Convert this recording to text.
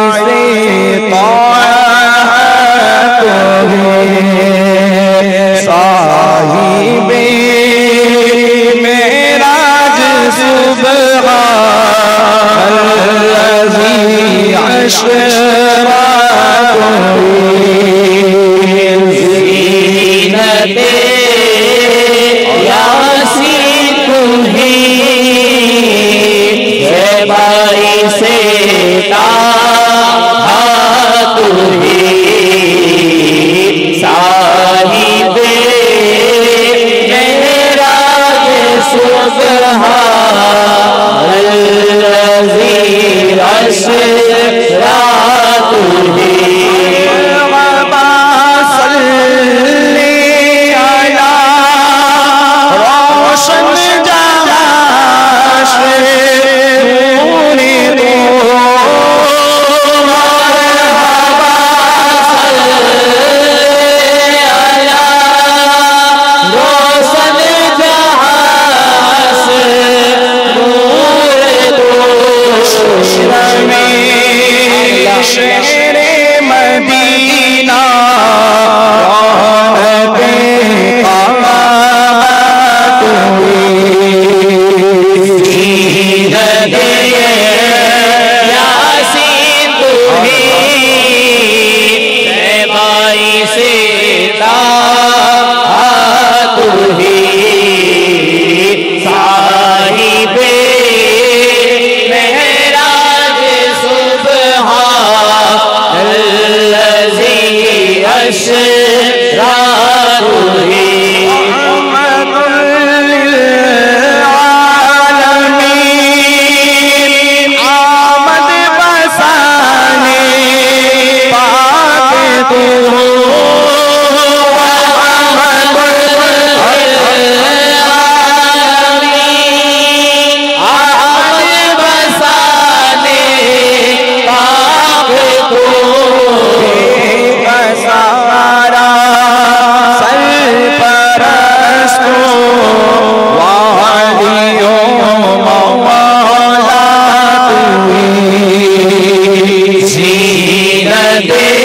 साहिबे मेराज सुबहानल्लज़ी अशरक़ ज़ीनते यासीन तुम्हीं ज़ेबाई से ताहा तुम्हीं साहिबे मेराज सुबहानल्लज़ी अशरक़ तुम्हीं सल्ली अला रोशन जहां से नूरी दो मरहबा सल्ली अला रोशन जहां से नूरी दो शहरे मदीना यासीन तुम्हीं ज़ेबाई से ताहा तुम्हीं साहिबे मेराज सुबहानल्लज़ी अशरक़ तुम्हीं आमद बसाने पाक तू आमद बसाने पाक तू सारा सरपरस्तो वालियों मौला तू ज़ीनते